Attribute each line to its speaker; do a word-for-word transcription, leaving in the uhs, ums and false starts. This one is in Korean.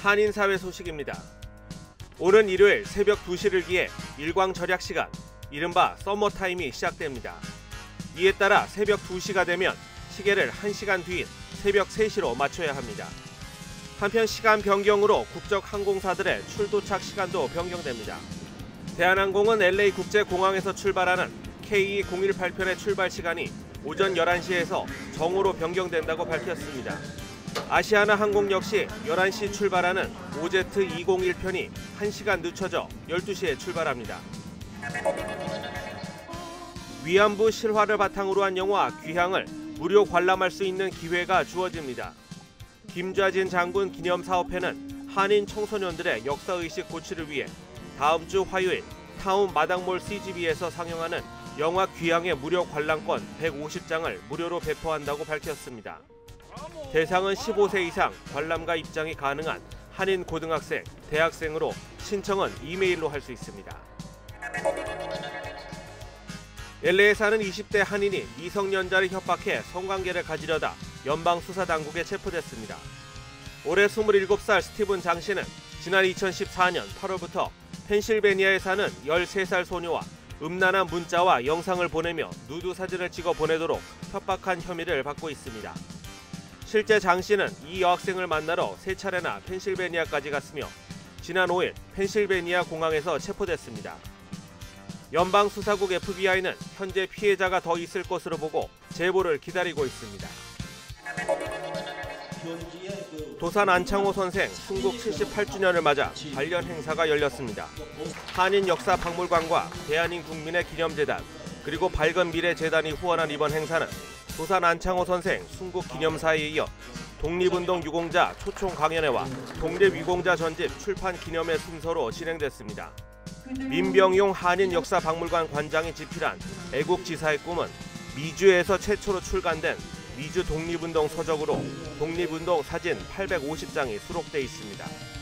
Speaker 1: 한인사회 소식입니다. 오는 일요일 새벽 두 시를 기해 일광 절약 시간, 이른바 서머타임이 시작됩니다. 이에 따라 새벽 두 시가 되면 시계를 한 시간 뒤인 새벽 세 시로 맞춰야 합니다. 한편 시간 변경으로 국적 항공사들의 출도착 시간도 변경됩니다. 대한항공은 엘에이 국제공항에서 출발하는 케이 공일팔 편의 출발 시간이 오전 열한 시에서 정오로 변경된다고 밝혔습니다. 아시아나 항공 역시 열한 시 출발하는 오제트 이공일 편이 한 시간 늦춰져 열두 시에 출발합니다. 위안부 실화를 바탕으로 한 영화 귀향을 무료 관람할 수 있는 기회가 주어집니다. 김좌진 장군 기념사업회는 한인 청소년들의 역사의식 고취를 위해 다음 주 화요일 타운 마당몰 씨지비에서 상영하는 영화 귀향의 무료 관람권 백오십 장을 무료로 배포한다고 밝혔습니다. 대상은 십오 세 이상 관람가 입장이 가능한 한인 고등학생, 대학생으로 신청은 이메일로 할 수 있습니다. 엘에이에 사는 이십 대 한인이 미성년자를 협박해 성관계를 가지려다 연방수사당국에 체포됐습니다. 올해 스물일곱 살 스티븐 장 씨는 지난 이천십사 년 팔월부터 펜실베니아에 사는 열세 살 소녀와 음란한 문자와 영상을 보내며 누드 사진을 찍어 보내도록 협박한 혐의를 받고 있습니다. 실제 장 씨는 이 여학생을 만나러 세 차례나 펜실베니아까지 갔으며 지난 오일 펜실베니아 공항에서 체포됐습니다. 연방수사국 에프비아이는 현재 피해자가 더 있을 것으로 보고 제보를 기다리고 있습니다. 도산 안창호 선생 순국 칠십팔 주년을 맞아 관련 행사가 열렸습니다. 한인역사박물관과 대한민국민의 기념재단 그리고 밝은미래재단이 후원한 이번 행사는 도산 안창호 선생 순국 기념사에 이어 독립운동 유공자 초청 강연회와 독립유공자 전집 출판 기념회 순서로 진행됐습니다. 민병용 한인역사박물관 관장이 집필한 애국지사의 꿈은 미주에서 최초로 출간된 미주 독립운동 서적으로 독립운동 사진 팔백오십 장이 수록돼 있습니다.